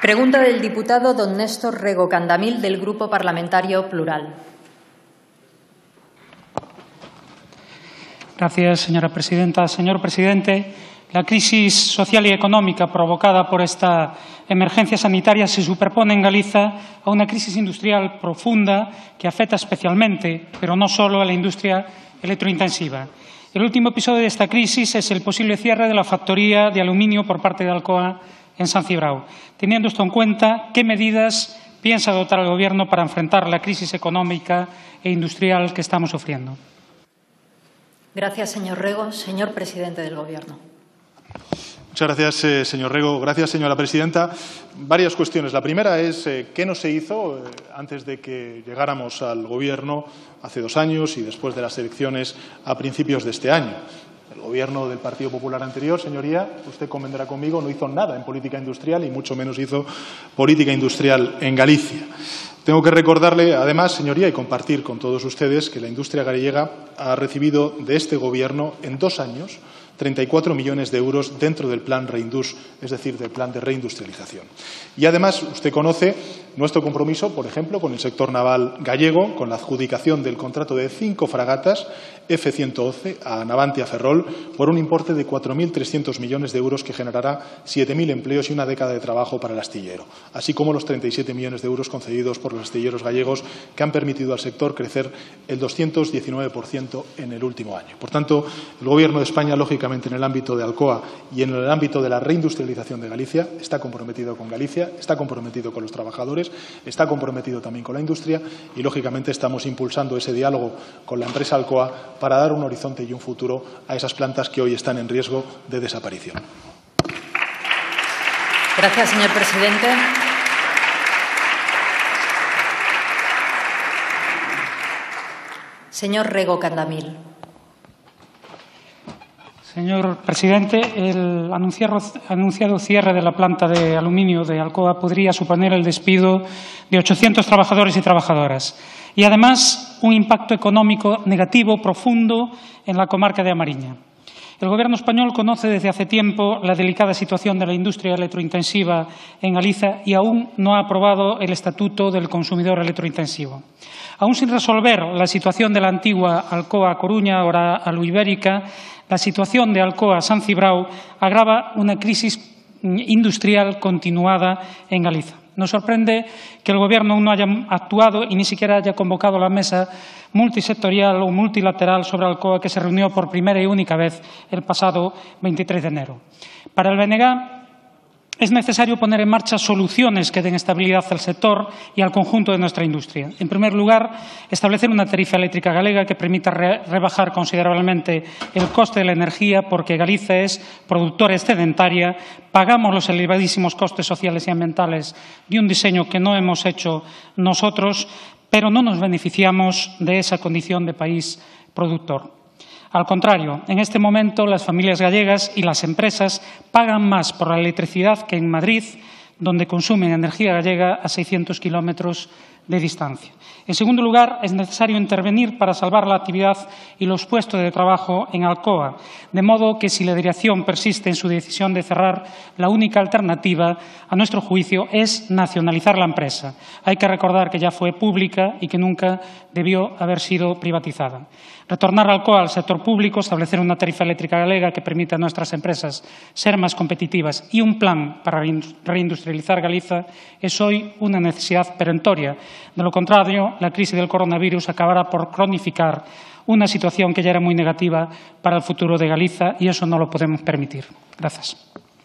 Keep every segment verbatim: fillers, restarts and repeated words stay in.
Pregunta del diputado don Néstor Rego Candamil, del Grupo Parlamentario Plural. Gracias, señora presidenta. Señor presidente, la crisis social y económica provocada por esta emergencia sanitaria se superpone en Galiza a una crisis industrial profunda que afecta especialmente, pero no solo, a la industria electrointensiva. El último episodio de esta crisis es el posible cierre de la factoría de aluminio por parte de Alcoa en San Cibrao. Teniendo esto en cuenta, ¿qué medidas piensa adoptar el Gobierno para enfrentar la crisis económica e industrial que estamos sufriendo? Gracias, señor Rego. Señor presidente del Gobierno. Muchas gracias, eh, señor Rego. Gracias, señora presidenta. Varias cuestiones. La primera es eh, qué no se hizo eh, antes de que llegáramos al Gobierno hace dos años y después de las elecciones a principios de este año. El Gobierno del Partido Popular anterior, señoría, usted convendrá conmigo, no hizo nada en política industrial y mucho menos hizo política industrial en Galicia. Tengo que recordarle, además, señoría, y compartir con todos ustedes que la industria gallega ha recibido de este Gobierno en dos años treinta y cuatro millones de euros dentro del Plan Reindus, es decir, del Plan de Reindustrialización. Y, además, usted conoce nuestro compromiso, por ejemplo, con el sector naval gallego, con la adjudicación del contrato de cinco fragatas F ciento once a Navantia Ferrol por un importe de cuatro mil trescientos millones de euros que generará siete mil empleos y una década de trabajo para el astillero, así como los treinta y siete millones de euros concedidos por los astilleros gallegos que han permitido al sector crecer el doscientos diecinueve por ciento en el último año. Por tanto, el Gobierno de España, lógicamente, en el ámbito de Alcoa y en el ámbito de la reindustrialización de Galicia, está comprometido con Galicia, está comprometido con los trabajadores, está comprometido también con la industria y, lógicamente, estamos impulsando ese diálogo con la empresa Alcoa para dar un horizonte y un futuro a esas plantas que hoy están en riesgo de desaparición. Gracias, señor presidente. Señor Rego Candamil. Señor presidente, el anunciado cierre de la planta de aluminio de Alcoa podría suponer el despido de ochocientos trabajadores y trabajadoras y, además, un impacto económico negativo profundo en la comarca de A Mariña. El Gobierno español conoce desde hace tiempo la delicada situación de la industria electrointensiva en Galicia y aún no ha aprobado el Estatuto del Consumidor Electrointensivo. Aún sin resolver la situación de la antigua Alcoa Coruña, ahora Aluibérica, la situación de Alcoa San Cibrao agrava una crisis industrial continuada en Galicia. Nos sorprende que el Gobierno aún no haya actuado y ni siquiera haya convocado la mesa multisectorial o multilateral sobre Alcoa, que se reunió por primera y única vez el pasado veintitrés de enero. Para el B N G es necesario poner en marcha soluciones que den estabilidad al sector y al conjunto de nuestra industria. En primer lugar, establecer una tarifa eléctrica galega que permita re rebajar considerablemente el coste de la energía, porque Galicia es productora excedentaria, pagamos los elevadísimos costes sociales y ambientales de un diseño que no hemos hecho nosotros, pero no nos beneficiamos de esa condición de país productor. Al contrario, en este momento las familias gallegas y las empresas pagan más por la electricidad que en Madrid, donde consumen energía gallega a seiscientos kilómetros de distancia. En segundo lugar, es necesario intervenir para salvar la actividad y los puestos de trabajo en Alcoa, de modo que si la dirección persiste en su decisión de cerrar, la única alternativa, a nuestro juicio, es nacionalizar la empresa. Hay que recordar que ya fue pública y que nunca debió haber sido privatizada. Retornar Alcoa al sector público, establecer una tarifa eléctrica galega que permita a nuestras empresas ser más competitivas y un plan para reindustrializar Galicia es hoy una necesidad perentoria. De lo contrario, la crisis del coronavirus acabará por cronificar una situación que ya era muy negativa para el futuro de Galicia y eso no lo podemos permitir. Gracias.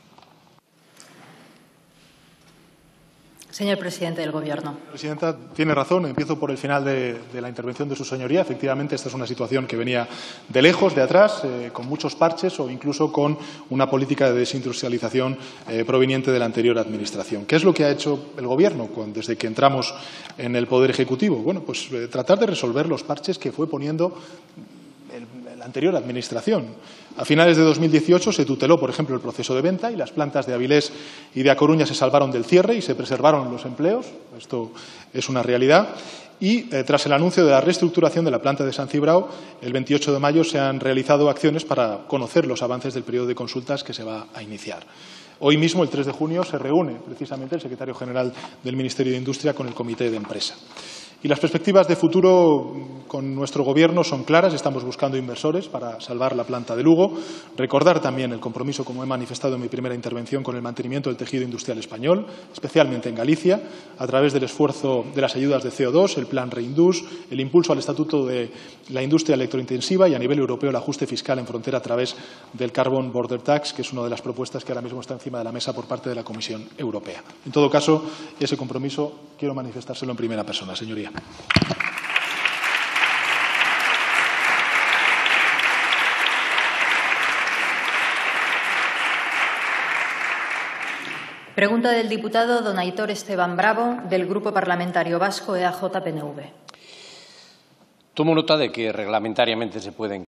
Señor presidente del Gobierno. Presidenta, tiene razón. Empiezo por el final de, de la intervención de su señoría. Efectivamente, esta es una situación que venía de lejos, de atrás, eh, con muchos parches o incluso con una política de desindustrialización eh, proveniente de la anterior Administración. ¿Qué es lo que ha hecho el Gobierno cuando, desde que entramos en el Poder Ejecutivo? Bueno, pues eh, tratar de resolver los parches que fue poniendo el, la anterior Administración. A finales de dos mil dieciocho se tuteló, por ejemplo, el proceso de venta y las plantas de Avilés y de A Coruña se salvaron del cierre y se preservaron los empleos. Esto es una realidad. Y, eh, tras el anuncio de la reestructuración de la planta de San Cibrao, el veintiocho de mayo se han realizado acciones para conocer los avances del periodo de consultas que se va a iniciar. Hoy mismo, el tres de junio, se reúne precisamente el secretario general del Ministerio de Industria con el Comité de Empresa. Y las perspectivas de futuro con nuestro Gobierno son claras. Estamos buscando inversores para salvar la planta de Lugo. Recordar también el compromiso, como he manifestado en mi primera intervención, con el mantenimiento del tejido industrial español, especialmente en Galicia, a través del esfuerzo de las ayudas de C O dos, el Plan Reindus, el impulso al Estatuto de la Industria Electrointensiva y, a nivel europeo, el ajuste fiscal en frontera a través del Carbon Border Tax, que es una de las propuestas que ahora mismo está encima de la mesa por parte de la Comisión Europea. En todo caso, ese compromiso quiero manifestárselo en primera persona, señoría. Pregunta del diputado don Aitor Esteban Bravo, del Grupo Parlamentario Vasco E A J P N V. Tomo nota de que reglamentariamente se pueden